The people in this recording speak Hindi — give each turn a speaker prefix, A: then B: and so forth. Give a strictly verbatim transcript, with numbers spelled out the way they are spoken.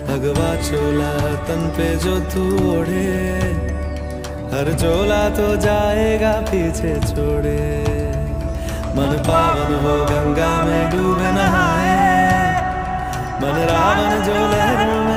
A: भगवा चोला तन पे जो तू ओढ़े, हर चोला तो जाएगा पीछे छोड़े। मन पावन हो गंगा में डूबे नहाए, मन रावण जो लहरों